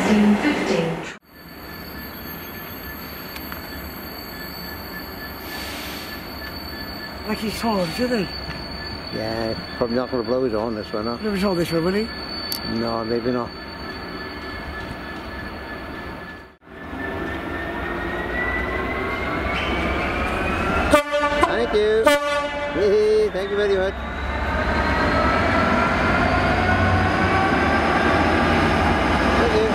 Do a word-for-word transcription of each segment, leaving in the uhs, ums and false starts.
sixteen fifty. Like he's taller, isn't he? Yeah, probably not going to blow his horn this one, huh? Never saw this one, will he? No, maybe not. Thank you. Thank you very much. Thank you.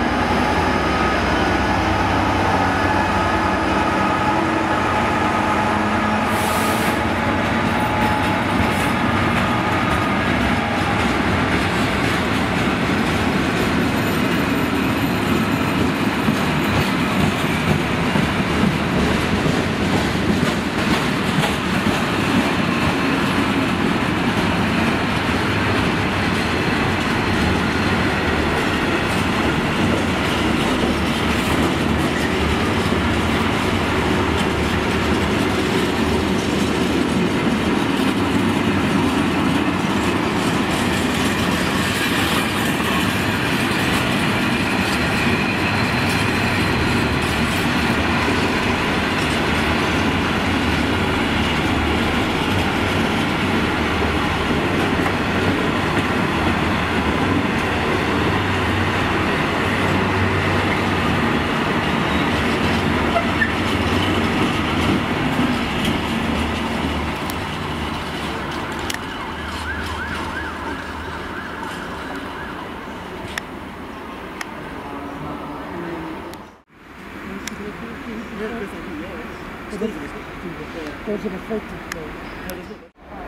There's an effective flow.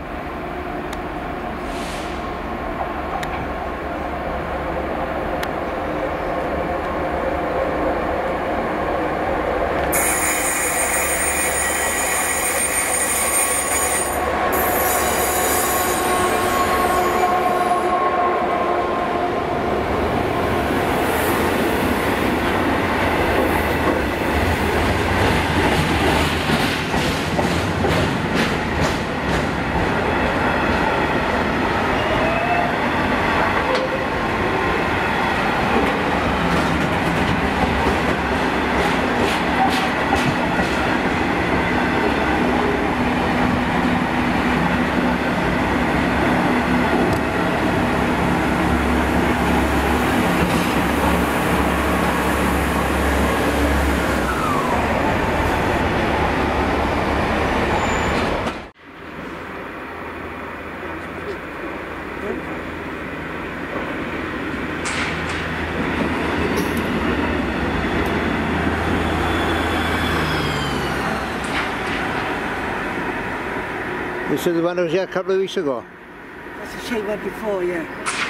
This is the one that was here a couple of weeks ago. That's the same one before, yeah.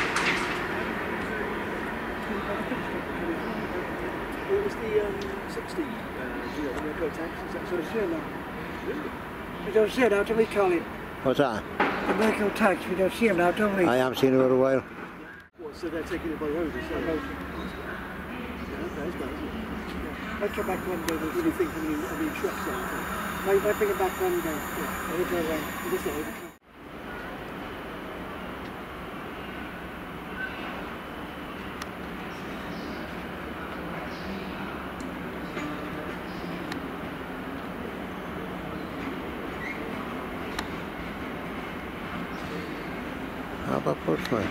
What was the um, sixty uh, G L, the Eco tax? Is that sort of Zero. Really? We don't see it now, do we, Colin? What's that? The Merco tax, we don't see him now, don't we? I haven't seen it for a while. What, so they're taking it by road? Is that road? Yeah, that is bad, isn't it? Might come back one day, What do you think? How many, how many trucks there? might, might bring it back one day. Yeah, we'll go away. It is not over. How about Portsmouth?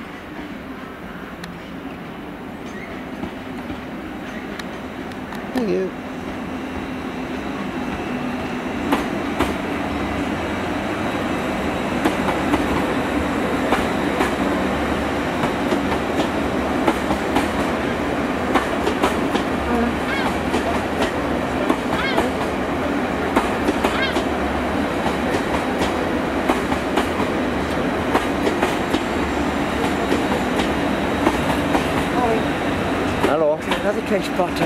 Thank you. Hello. Another trench spotter.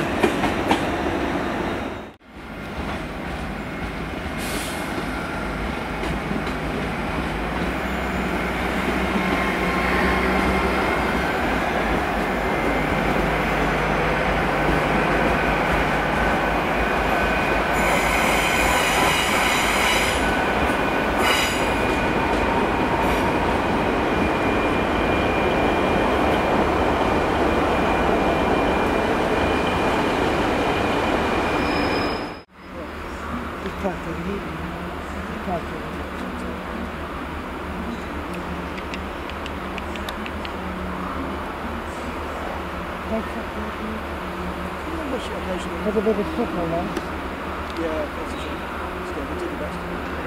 tractor, you need tractor. That's a bit of football now. Yeah, that's a shame. Still, we did the best.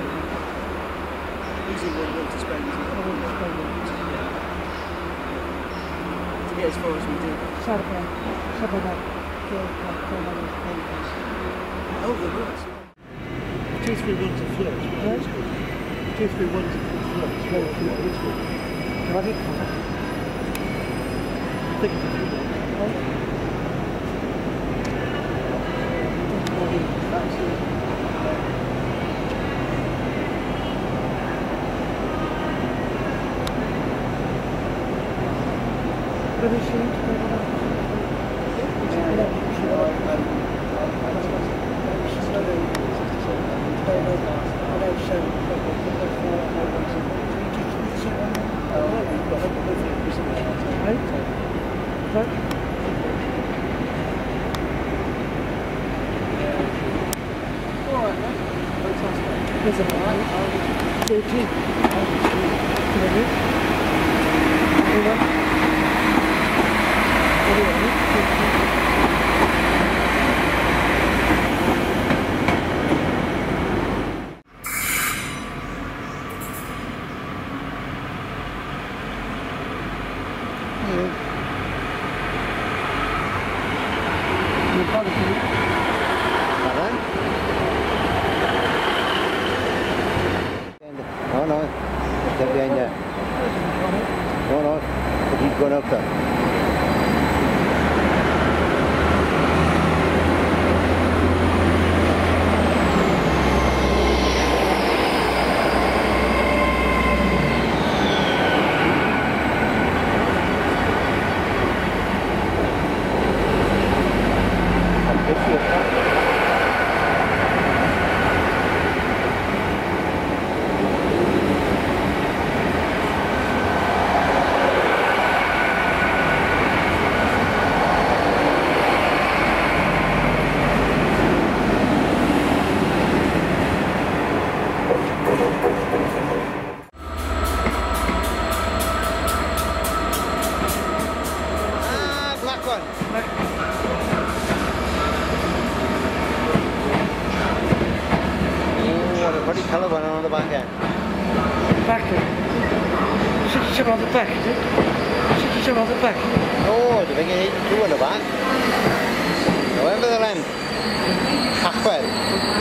Easy one goal to Spain, isn't it? To get as far as we did. Saturday, Saturday. Oh, the worst. Two, three, one to float. That's good. Two, three, one to float. Slow up, yeah, it's good. What did you I think it's a few more. What is she? Is it alright? thirteen. No, no, step behind there. No, no, but he's going up there. Pretty colour one on the back end. Back there. sixty-seven on the back, is it? sixty-seven on the back. Oh, the thing is eighty-two on the back. November the length. Halfway.